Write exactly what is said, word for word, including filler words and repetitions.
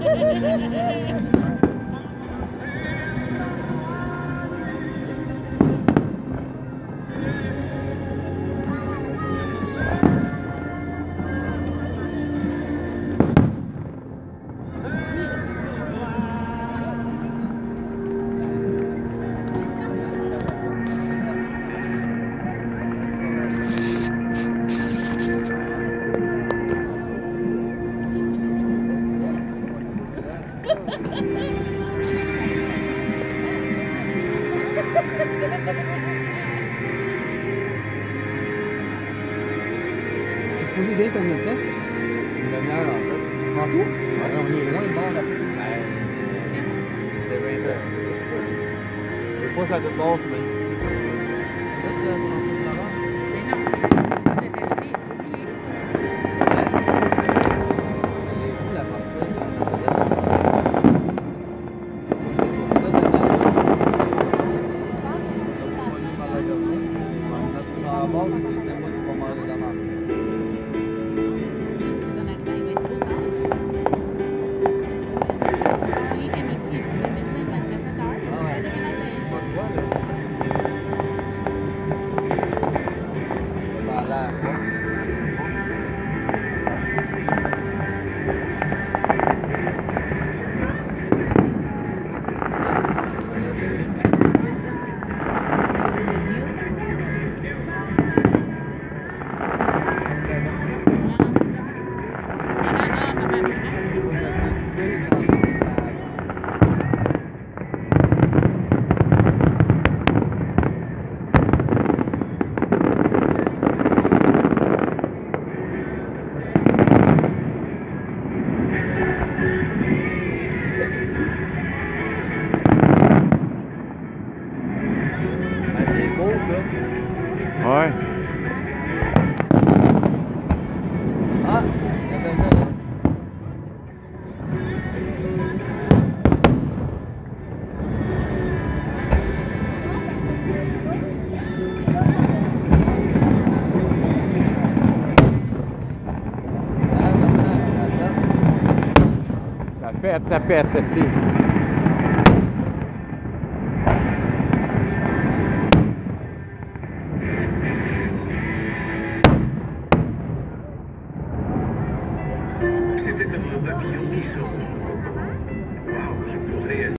C'est supposé d'être combien de temps? Une demi-heure en fait. En tout? Ouais, on est loin de bord là. Ben, c'est vingt heures. Des fois ça te passe, mais. Peut-être là, on peut l'avoir. Mais non, vous êtes arrivé, oubliez. Elle est où la partie? Ouais. Ah, il y avait ça là. Ça pète, ça pète ici. C'était un papillon qui se